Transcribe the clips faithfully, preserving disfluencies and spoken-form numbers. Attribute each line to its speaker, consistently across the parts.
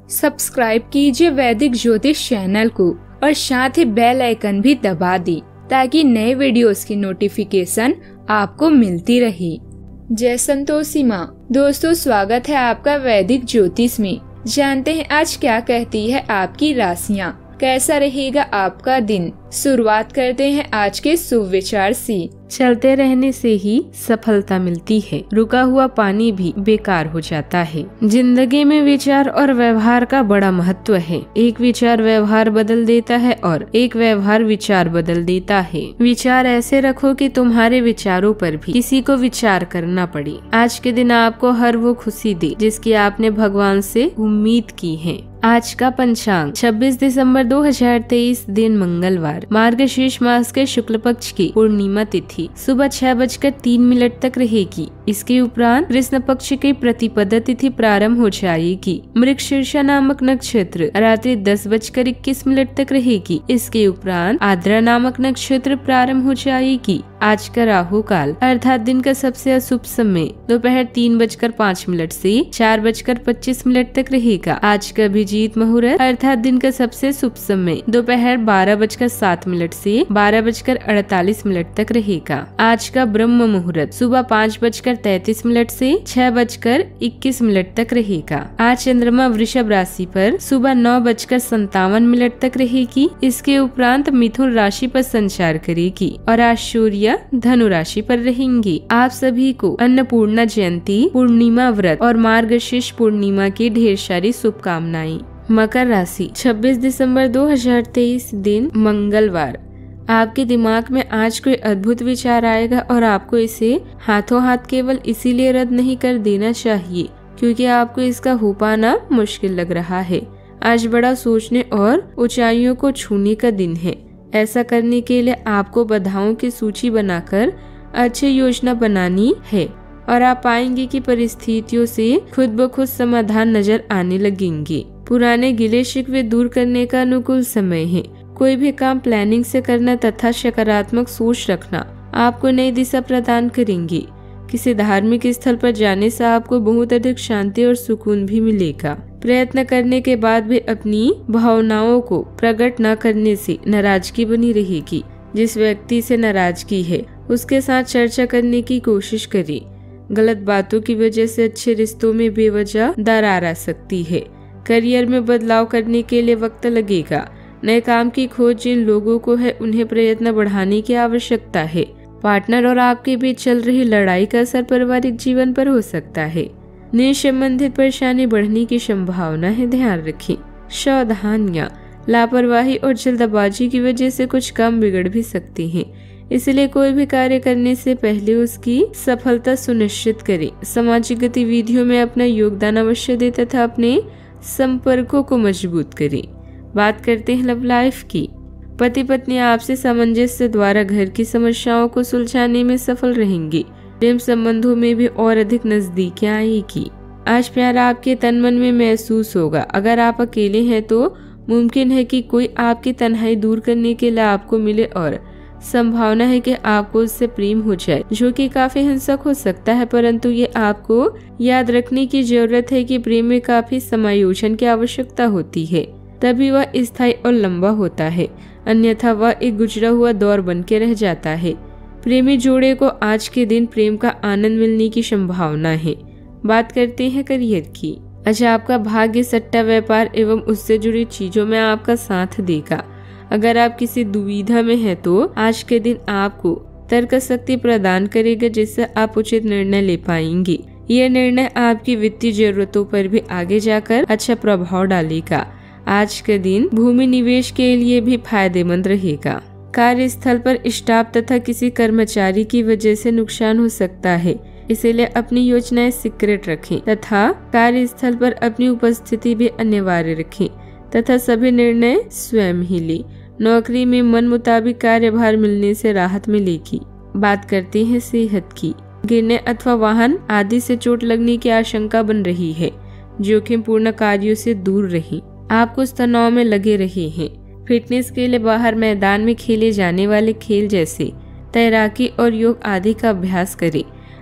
Speaker 1: Subscribe कीजिए वैदिक ज्योतिष चैनल को और साथ ही बेल आइकन भी दबा दी ताकि नए वीडियोस की नोटिफिकेशन आपको मिलती रहे। जय संतोषी माँ। दोस्तों, स्वागत है आपका वैदिक ज्योतिष में। जानते हैं आज क्या कहती है आपकी राशियाँ, कैसा रहेगा आपका दिन। शुरुआत करते हैं आज के शुभ विचार से।
Speaker 2: चलते रहने से ही सफलता मिलती है, रुका हुआ पानी भी बेकार हो जाता है। जिंदगी में विचार और व्यवहार का बड़ा महत्व है। एक विचार व्यवहार बदल देता है और एक व्यवहार विचार बदल देता है। विचार ऐसे रखो कि तुम्हारे विचारों पर भी किसी को विचार करना पड़े। आज के दिन आपको हर वो खुशी दे जिसकी आपने भगवान से उम्मीद की है। आज का पंचांग छब्बीस दिसंबर दो हजार तेईस, दिन मंगलवार, मार्गशीर्ष मास के शुक्ल पक्ष की पूर्णिमा तिथि सुबह छह बजकर तीन मिनट तक रहेगी। इसके उपरांत कृष्ण पक्ष की प्रतिपदा तिथि प्रारंभ हो जाएगी। मृगशीर्ष नामक नक्षत्र रात्रि दस बजकर इक्कीस मिनट तक रहेगी। इसके उपरांत आद्रा नामक नक्षत्र प्रारंभ हो जाएगी। आज का राहु काल अर्थात दिन का सबसे अशुभ समय दोपहर तीन बजकर पाँच मिनट से चार बजकर पच्चीस मिनट तक रहेगा। आज का अभिजीत मुहूर्त अर्थात दिन का सबसे शुभ समय दोपहर बारह बजकर सात मिनट से बारह बजकर अड़तालीस मिनट तक रहेगा। आज का ब्रह्म मुहूर्त सुबह पाँच बजकर तैतीस मिनट से छह बजकर इक्कीस मिनट तक रहेगा। आज चंद्रमा वृषभ राशि पर सुबह नौ बजकर संतावन मिनट तक रहेगी। इसके उपरांत मिथुन राशि पर संचार करेगी और आज सूर्य धनु राशि पर रहेंगी। आप सभी को अन्नपूर्णा जयंती, पूर्णिमा व्रत और मार्गशीर्ष पूर्णिमा की ढेर सारी शुभकामनाएं। मकर राशि छब्बीस दिसंबर दो हजार तेईस, दिन मंगलवार, आपके दिमाग में आज कोई अद्भुत विचार आएगा और आपको इसे हाथों हाथ केवल इसीलिए रद्द नहीं कर देना चाहिए क्योंकि आपको इसका हो पाना मुश्किल लग रहा है। आज बड़ा सोचने और ऊंचाइयों को छूने का दिन है। ऐसा करने के लिए आपको बाधाओं की सूची बनाकर अच्छी योजना बनानी है और आप पाएंगे कि परिस्थितियों से खुद ब खुद समाधान नजर आने लगेंगे। पुराने गिले शिकवे दूर करने का अनुकूल समय है। कोई भी काम प्लानिंग से करना तथा सकारात्मक सोच रखना आपको नई दिशा प्रदान करेंगे। किसी धार्मिक स्थल पर जाने से आपको बहुत अधिक शांति और सुकून भी मिलेगा। प्रयत्न करने के बाद भी अपनी भावनाओं को प्रकट न करने से नाराजगी बनी रहेगी। जिस व्यक्ति से नाराजगी है उसके साथ चर्चा करने की कोशिश करें। गलत बातों की वजह से अच्छे रिश्तों में बेवजह दरार आ सकती है। करियर में बदलाव करने के लिए वक्त लगेगा। नए काम की खोज जिन लोगों को है उन्हें प्रयत्न बढ़ाने की आवश्यकता है। पार्टनर और आपके बीच चल रही लड़ाई का असर पारिवारिक जीवन पर हो सकता है। नींद संबंधित परेशानी बढ़ने की संभावना है, ध्यान रखें। सावधानियां, लापरवाही और जल्दबाजी की वजह से कुछ काम बिगड़ भी सकते हैं, इसलिए कोई भी कार्य करने से पहले उसकी सफलता सुनिश्चित करें। सामाजिक गतिविधियों में अपना योगदान अवश्य दें तथा अपने संपर्कों को मजबूत करें। बात करते हैं लव लाइफ की। पति पत्नी आपसे सामंजस्य द्वारा घर की समस्याओं को सुलझाने में सफल रहेंगे। प्रेम संबंधों में भी और अधिक नजदीकियां आएगी। आज प्यार आपके तन मन में महसूस होगा। अगर आप अकेले हैं तो मुमकिन है कि कोई आपकी तन्हाई दूर करने के लिए आपको मिले और संभावना है कि आपको उससे प्रेम हो जाए, जो कि काफी हिंसक हो सकता है। परंतु ये आपको याद रखने की जरूरत है कि प्रेम में काफी समायोजन की आवश्यकता होती है, तभी वह स्थायी और लंबा होता है, अन्यथा वह एक गुजरा हुआ दौर बन के रह जाता है। प्रेमी जोड़े को आज के दिन प्रेम का आनंद मिलने की संभावना है। बात करते हैं करियर की। अच्छा, आपका भाग्य सट्टा व्यापार एवं उससे जुड़ी चीजों में आपका साथ देगा। अगर आप किसी दुविधा में हैं तो आज के दिन आपको तर्क शक्ति प्रदान करेगा जिससे आप उचित निर्णय ले पाएंगे। यह निर्णय आपकी वित्तीय जरूरतों पर भी आगे जाकर अच्छा प्रभाव डालेगा। आज के दिन भूमि निवेश के लिए भी फायदेमंद रहेगा। कार्यस्थल पर स्टाफ तथा किसी कर्मचारी की वजह से नुकसान हो सकता है, इसीलिए अपनी योजनाएं सीक्रेट रखें तथा कार्यस्थल पर अपनी उपस्थिति भी अनिवार्य रखें तथा सभी निर्णय स्वयं ही लें। नौकरी में मन मुताबिक कार्यभार मिलने से राहत मिलेगी। बात करते हैं सेहत की। गिरने अथवा वाहन आदि से चोट लगने की आशंका बन रही है। जोखिम पूर्ण कार्यों से दूर रहें। आप कुछ तनाव में लगे रहे हैं। फिटनेस के लिए बाहर मैदान में खेले जाने वाले खेल जैसे तैराकी और योग आदि का अभ्यास करें।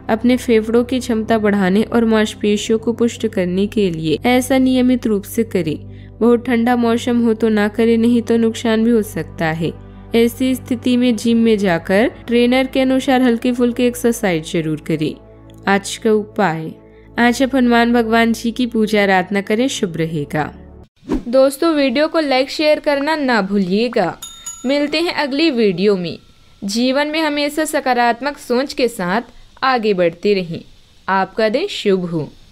Speaker 2: अपने फेफड़ों की क्षमता बढ़ाने और मांसपेशियों को पुष्ट करने के लिए ऐसा नियमित रूप से करें। बहुत ठंडा मौसम हो तो ना करें, नहीं तो नुकसान भी हो सकता है। ऐसी स्थिति में जिम में जाकर ट्रेनर के अनुसार हल्की फुल्की एक्सरसाइज जरूर करें। आज का उपाय, आज आप हनुमान भगवान जी की पूजा आराधना करें, शुभ रहेगा।
Speaker 1: दोस्तों वीडियो को लाइक शेयर करना ना भूलिएगा। मिलते हैं अगली वीडियो में। जीवन में हमेशा सकारात्मक सोच के साथ आगे बढ़ते रहें। आपका दिन शुभ हो।